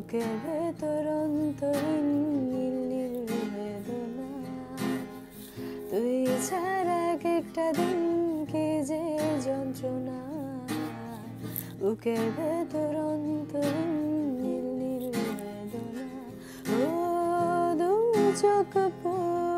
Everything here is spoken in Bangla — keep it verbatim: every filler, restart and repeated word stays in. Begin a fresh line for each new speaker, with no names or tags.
বুকের ভেতর অন্তরীণ নীল নীল বেদনা, তুই ছাড়া এক একটা দিন কি যে যন্ত্রণা, বুকের ভেতর অন্তরীণ নীল নীল বেদনা। ও দু চোখ